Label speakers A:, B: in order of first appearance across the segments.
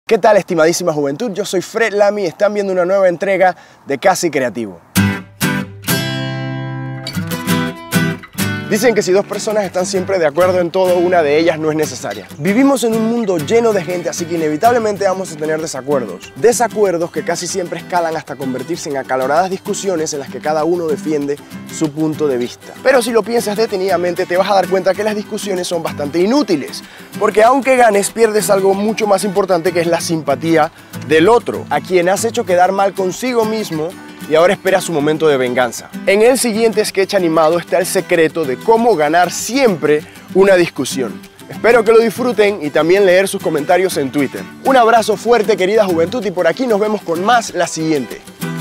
A: ¿Qué tal, estimadísima juventud? Yo soy Fred Lamy y están viendo una nueva entrega de Casi Creativo. Dicen que si dos personas están siempre de acuerdo en todo, una de ellas no es necesaria. Vivimos en un mundo lleno de gente, así que inevitablemente vamos a tener desacuerdos. Desacuerdos que casi siempre escalan hasta convertirse en acaloradas discusiones en las que cada uno defiende su punto de vista. Pero si lo piensas detenidamente, te vas a dar cuenta que las discusiones son bastante inútiles, porque aunque ganes, pierdes algo mucho más importante, que es la simpatía del otro, a quien has hecho quedar mal consigo mismo y ahora espera su momento de venganza. En el siguiente sketch animado está el secreto de cómo ganar siempre una discusión. Espero que lo disfruten y también leer sus comentarios en Twitter. Un abrazo fuerte, querida juventud, y por aquí nos vemos con más la siguiente.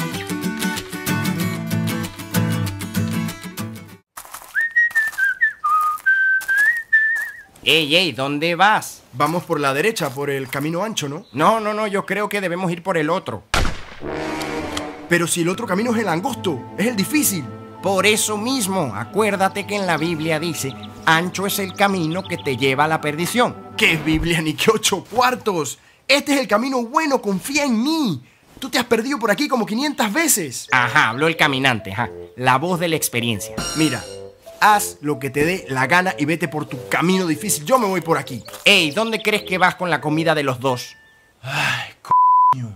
B: Ey, ¿dónde vas?
A: Vamos por la derecha, por el camino ancho, ¿no?
B: No, yo creo que debemos ir por el otro.
A: Pero si el otro camino es el angosto, es el difícil.
B: Por eso mismo, acuérdate que en la Biblia dice: ancho es el camino que te lleva a la perdición.
A: ¿Qué Biblia ni qué 8 cuartos? Este es el camino bueno, confía en mí. Tú te has perdido por aquí como 500 veces.
B: Ajá, habló el caminante, la voz de la experiencia.
A: Mira, haz lo que te dé la gana y vete por tu camino difícil. Yo me voy por aquí.
B: Ey, ¿dónde crees que vas con la comida de los dos?
A: Ay, coño.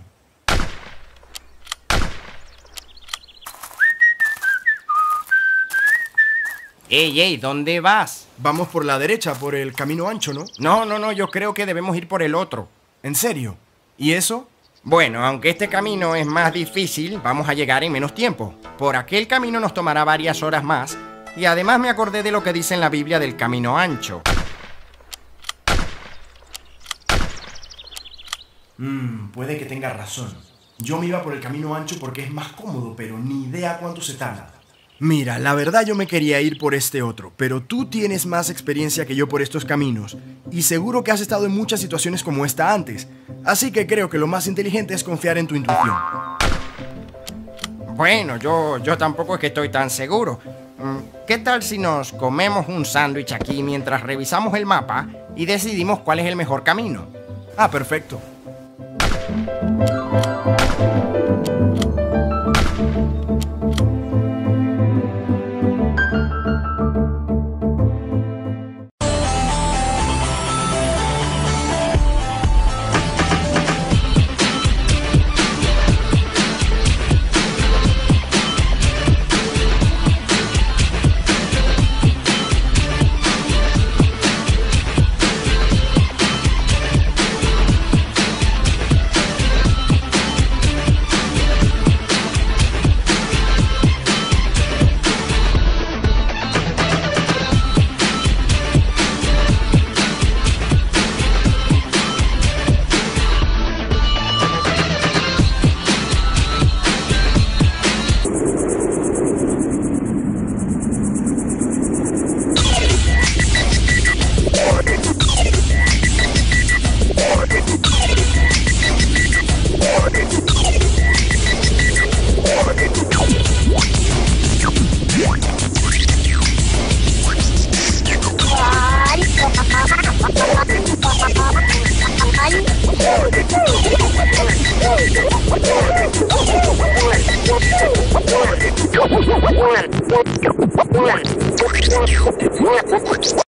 B: Ey, ¿dónde vas?
A: Vamos por la derecha, por el camino ancho, ¿no?
B: No, yo creo que debemos ir por el otro.
A: ¿En serio? ¿Y eso?
B: Bueno, aunque este camino es más difícil, vamos a llegar en menos tiempo. Por aquel camino nos tomará varias horas más. Y además me acordé de lo que dice en la Biblia del camino ancho.
A: Puede que tenga razón. Yo me iba por el camino ancho porque es más cómodo, pero ni idea cuánto se tarda. Mira, la verdad yo me quería ir por este otro, pero tú tienes más experiencia que yo por estos caminos, y seguro que has estado en muchas situaciones como esta antes, así que creo que lo más inteligente es confiar en tu intuición.
B: Bueno, yo tampoco es que estoy tan seguro. ¿Qué tal si nos comemos un sándwich aquí mientras revisamos el mapa y decidimos cuál es el mejor camino?
A: Ah, perfecto.
C: One.